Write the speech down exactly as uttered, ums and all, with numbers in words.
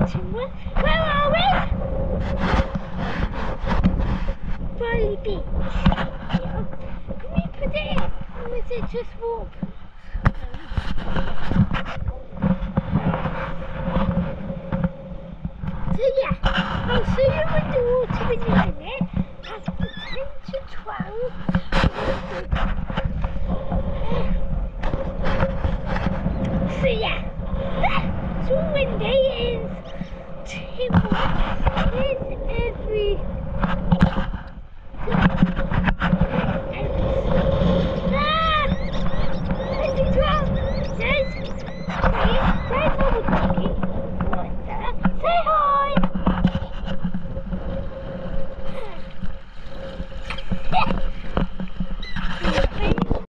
Where, where are we? Filey Beach. Yeah. Can we put it in? Or is it just walk? So yeah, I'll see you in the water in a minute. After ten to twelve. So yeah, it's all windy.